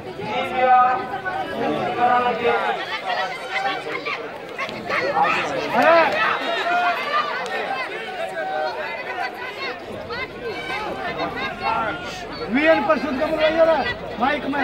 VN परिषद का बुलवाइए ना माइक में।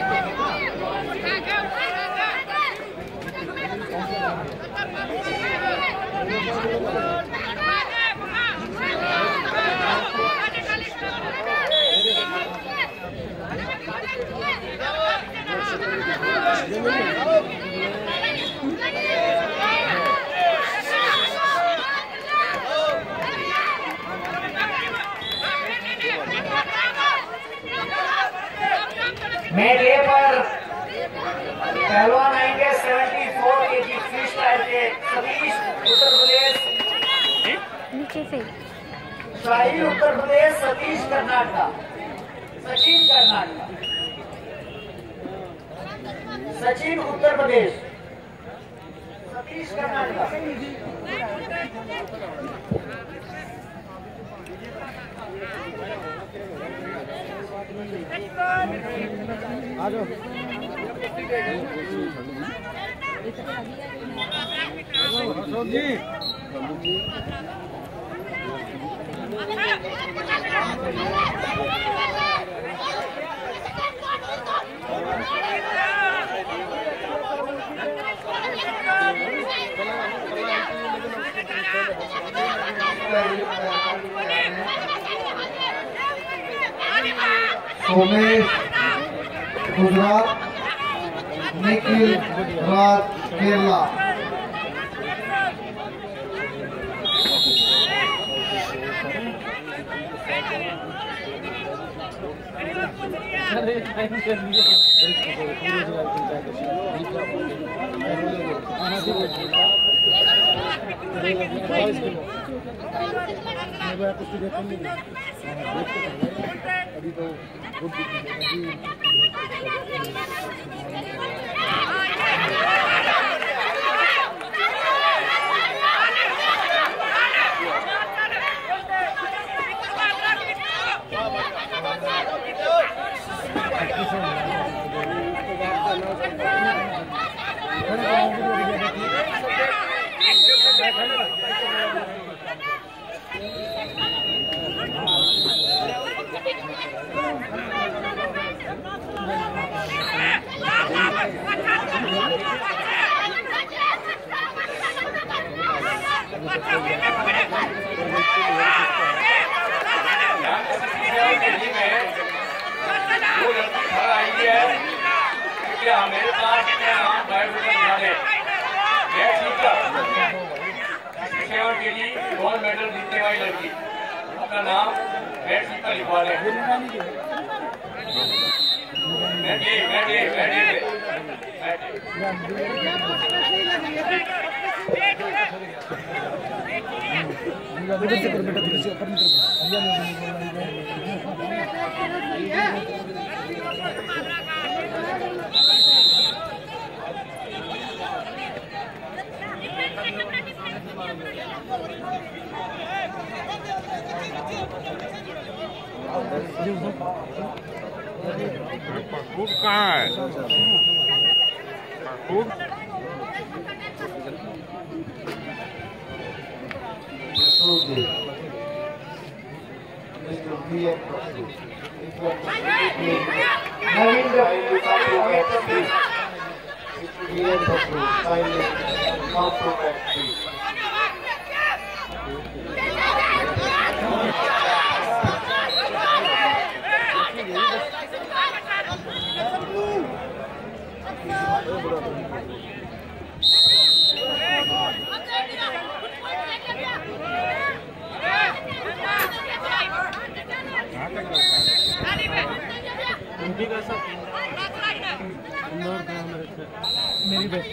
मेन ए पर पहलवान आएंगे 74 केजी फ्री स्टाइल के सतीश उत्तर प्रदेश, नीचे से शाही उत्तर प्रदेश, सतीश कर्नाटक, सचिन कर्नाटक, सचिन उत्तर प्रदेश, सतीश कर्नाटक। आ जाओ। सोमेश गुजरात, निखिल राज केरला। अभी तो मेरे पास के लिए गोल्ड मेडल जीतने वाली लड़की, अपना नाम रेड सीट पर लिखवा लें। खूब कहाँ है? खूब मेरी बेस्ट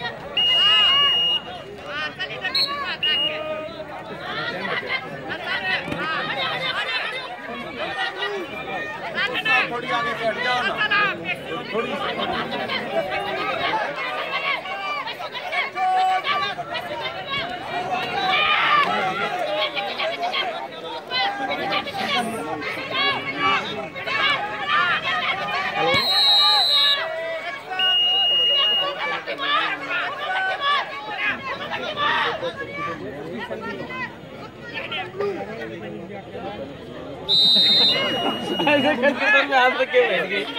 थोड़ी आगे से हट जाओ ना, थोड़ी में हाथ रख के बैठ गई।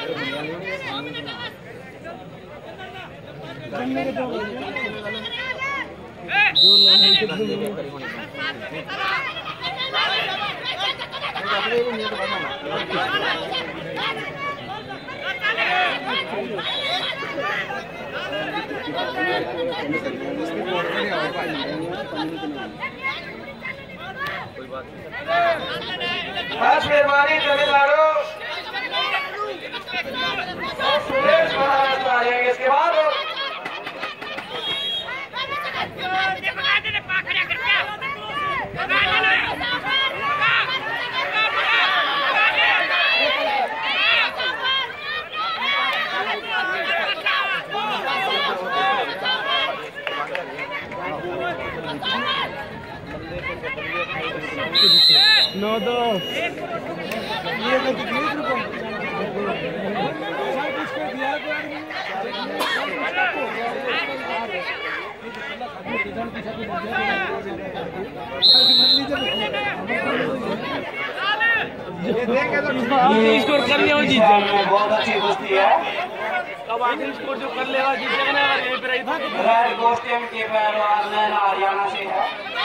बस मेहरबानी जमींदारों इसके बाद No, dos. स्कोर कर लिया जीत जाएगा। बहुत अच्छी कुश्ती है। अब आखिरी स्कोर जो कर लेगा जीत जाएगा। यहीं पे रही था रेड कॉस्ट्यूम के पहलवान नैना हरियाणा से है।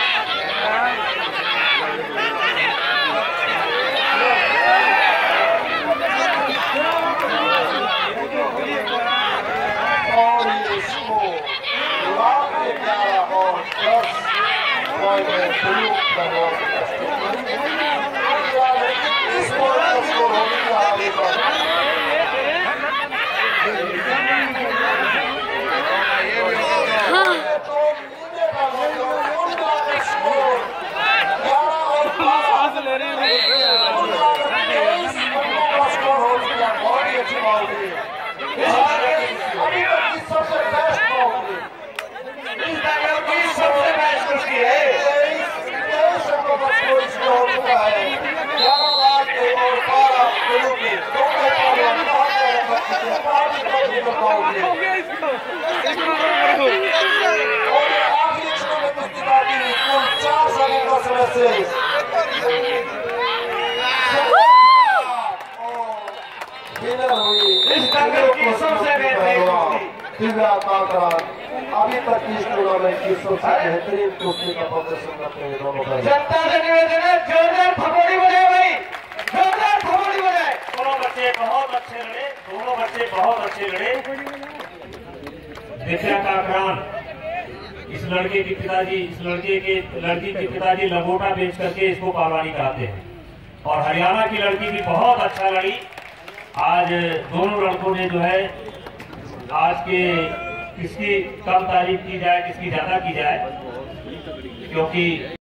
और ये स्कोर लाख के 11 और 10 पॉइंट ब्लू करवा अभी तक इस टूर्नामेंट की सबसे बेहतरीन कुश्ती का प्रदर्शन करते हैं दोनों भाई। जनता से निवेदन है जोरदार थप्पड़ी बजाए भाई, जोरदार थप्पड़ी बजाए। दोनों बच्चे बहुत अच्छे लड़े, दोनों बच्चे बहुत अच्छे लड़े। दिव्या काकरान इस लड़के के पिताजी, लड़की के पिताजी लंगोटा बेच करके इसको पहलवानी कराते हैं। और हरियाणा की लड़की भी बहुत अच्छा लड़ी। आज दोनों लड़कों ने जो है आज के किसकी कम तारीफ की जाए किसकी ज्यादा की जाए, क्योंकि